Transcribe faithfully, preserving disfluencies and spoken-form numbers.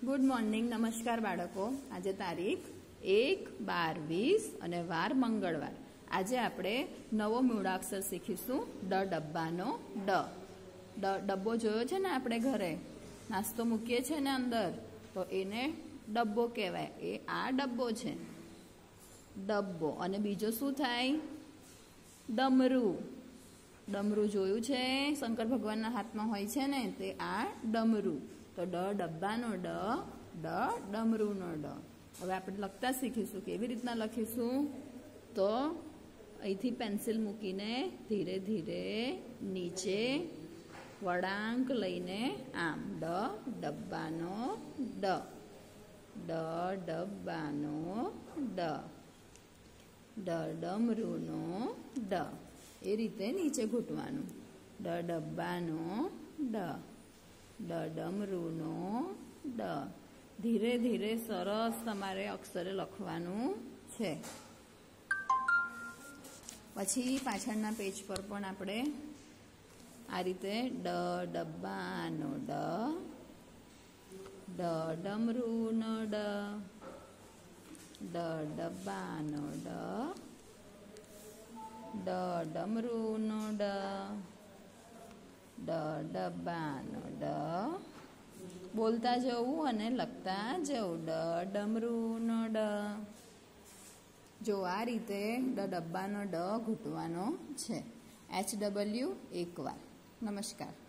Good morning नमस्कार बाळको। आज तारीख एक बार वीस और वार मंगलवार। आज आपणे नवो मूळाक्षर शीखीशुं ड डब्बानो ड। ड डब्बो जोयो छे ने आपणे घरे नास्तो मूकीए छे ने अंदर, तो एने डब्बो कहेवाय। ए आ डब्बो छे, डब्बो। अने बीजो शुं थाय? डमरू। डमरू जोयुं छे, शंकर भगवानना हाथमां होय छे ने ते आ डमरू। तो ड डब्बानो ड, ड डमरूनो ड। हवे आपणे लखता शीखीशुं केवी रीतना लखीशुं। तो અહીંથી પેન્સિલ મૂકીને ધીરે ધીરે નીચે વળાંક લઈને આમ ડ ડબ્બાનો ડ, ડ ડબ્બાનો ડ, ડ ડમરૂનો ડ। એ રીતે નીચે ઘૂંટવાનું। ડ ડબ્બાનો ડ, ડ ડમરૂનો ડ। ધીરે ધીરે સરસ તમારે અક્ષરે લખવાનું છે। પછી પાછળના પેજ પર પણ આપણે આ રીતે ડ ડબ્બાનો ડ, ડ ડમરૂનો ડ, ડ ડબ્બાનો ડ, ડ ડમરૂનો ડ, ડ ડબ્બાનો ડ। બોલતા જવું અને લખતા જવું ડ ડમરૂનો ડ। जो आ रीते ड डब्बानो ड घूंटवानो छे। एच डबल्यू एक वार। नमस्कार।